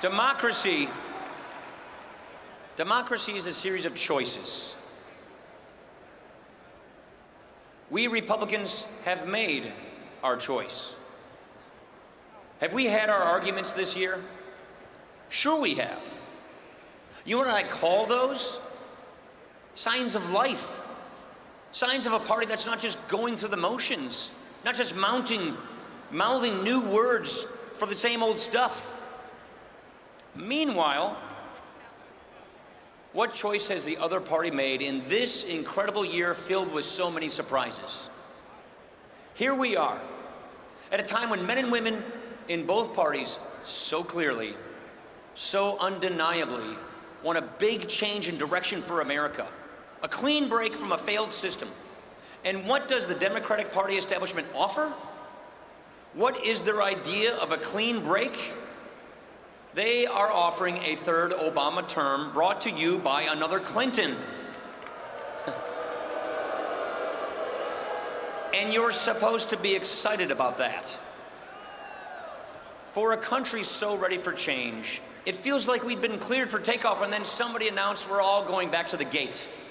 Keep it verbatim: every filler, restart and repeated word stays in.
Democracy, democracy is a series of choices. We Republicans have made our choice. Have we had our arguments this year? Sure we have. You know what I call those? Signs of life. Signs of a party that's not just going through the motions, not just mounting, mouthing new words for the same old stuff. Meanwhile, what choice has the other party made in this incredible year filled with so many surprises? Here we are, at a time when men and women in both parties so clearly, so undeniably want a big change in direction for America, a clean break from a failed system. And what does the Democratic Party establishment offer? What is their idea of a clean break? They are offering a third Obama term brought to you by another Clinton. And you're supposed to be excited about that. For a country so ready for change, it feels like we've been cleared for takeoff and then somebody announced we're all going back to the gate.